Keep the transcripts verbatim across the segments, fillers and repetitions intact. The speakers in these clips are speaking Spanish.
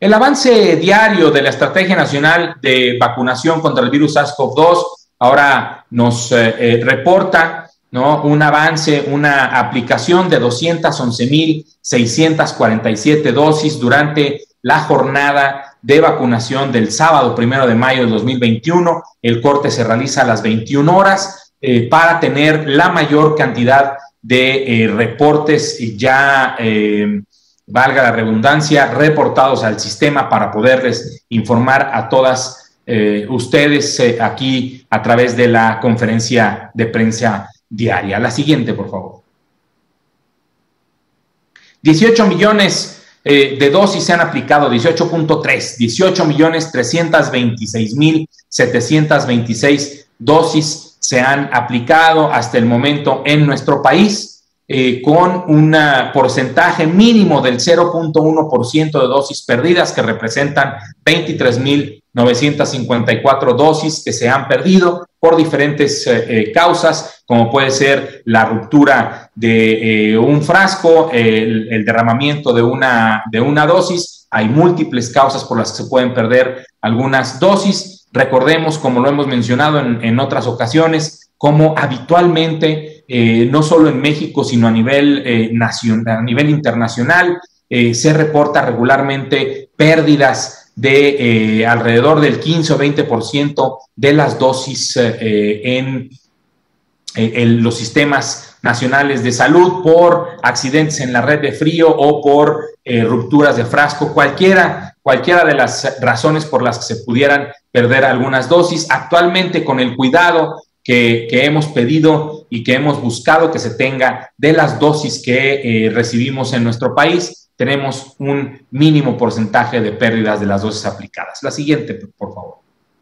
El avance diario de la Estrategia Nacional de Vacunación contra el virus SARS CoV dos ahora nos eh, eh, reporta, ¿no?, un avance, una aplicación de doscientas once mil seiscientas cuarenta y siete dosis durante la jornada de vacunación del sábado primero de mayo de dos mil veintiuno. El corte se realiza a las veintiuna horas eh, para tener la mayor cantidad de eh, reportes ya, eh, valga la redundancia, reportados al sistema para poderles informar a todas eh, ustedes eh, aquí a través de la conferencia de prensa diaria. La siguiente, por favor. dieciocho millones eh, de dosis se han aplicado, dieciocho punto tres, dieciocho millones trescientos veintiséis mil setecientos veintiséis dosis se han aplicado hasta el momento en nuestro país, eh, con un porcentaje mínimo del cero punto uno por ciento de dosis perdidas, que representan veintitrés mil novecientos cincuenta y cuatro dosis que se han perdido por diferentes eh, eh, causas, como puede ser la ruptura de eh, un frasco, el, el derramamiento de una, de una dosis. Hay múltiples causas por las que se pueden perder algunas dosis. Recordemos, como lo hemos mencionado en, en otras ocasiones, como habitualmente, eh, no solo en México, sino a nivel, eh, nacional, a nivel internacional, eh, se reporta regularmente pérdidas de eh, alrededor del quince o veinte por ciento de las dosis eh, en, eh, en los sistemas nacionales de salud por accidentes en la red de frío o por eh, rupturas de frasco, cualquiera, cualquiera de las razones por las que se pudieran perder algunas dosis. Actualmente, con el cuidado que, que hemos pedido y que hemos buscado que se tenga de las dosis que eh, recibimos en nuestro país, tenemos un mínimo porcentaje de pérdidas de las dosis aplicadas. La siguiente, por favor.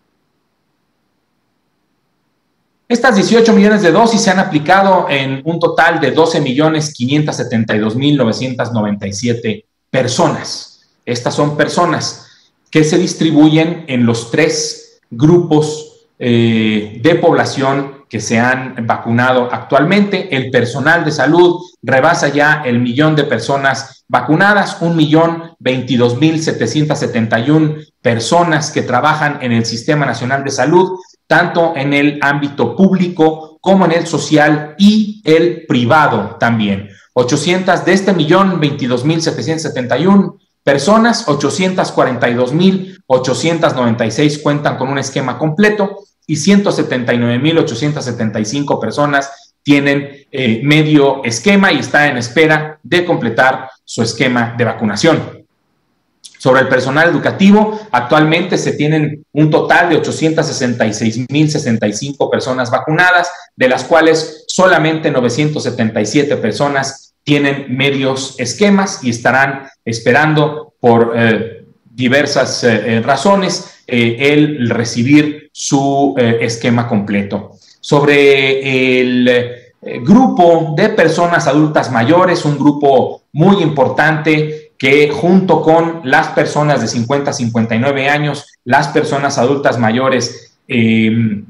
Estas dieciocho millones de dosis se han aplicado en un total de doce millones quinientos setenta y dos mil novecientos noventa y siete personas. Estas son personas que se distribuyen en los tres grupos eh, de población que se han vacunado actualmente. El personal de salud rebasa ya el millón de personas vacunadas, un millón veintidós mil setecientos setenta y una personas que trabajan en el Sistema Nacional de Salud, tanto en el ámbito público como en el social y el privado también. ochocientas de este millón veintidós mil setecientos setenta y una personas, ochocientos cuarenta y dos mil ochocientos noventa y seis cuentan con un esquema completo y ciento setenta y nueve mil ochocientos setenta y cinco personas tienen eh, medio esquema y están en espera de completar su esquema de vacunación. Sobre el personal educativo, actualmente se tienen un total de ochocientos sesenta y seis mil sesenta y cinco personas vacunadas, de las cuales solamente novecientos setenta y siete personas tienen medios esquemas y estarán esperando por eh, diversas eh, razones eh, el recibir su eh, esquema completo. Sobre el eh, grupo de personas adultas mayores, un grupo muy importante que junto con las personas de cincuenta a cincuenta y nueve años, las personas adultas mayores eh,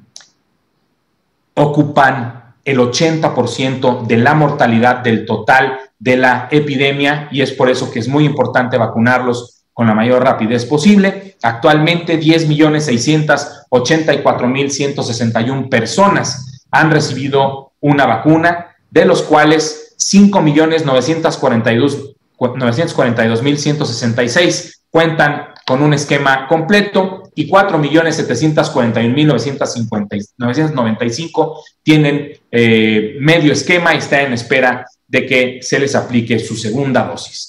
ocupan el ochenta por ciento de la mortalidad del total de la epidemia, y es por eso que es muy importante vacunarlos con la mayor rapidez posible. Actualmente diez millones seiscientos ochenta y cuatro mil ciento sesenta y una personas han recibido una vacuna, de los cuales cinco millones novecientos cuarenta y dos mil ciento sesenta y seis cuentan con un esquema completo y cuatro millones setecientos cuarenta y un mil novecientos noventa y cinco tienen eh, medio esquema y están en espera de que se les aplique su segunda dosis.